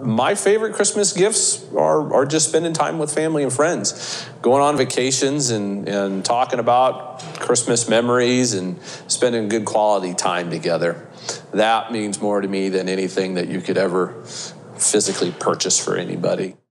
My favorite Christmas gifts are just spending time with family and friends, going on vacations and talking about Christmas memories and spending good quality time together. That means more to me than anything that you could ever physically purchase for anybody.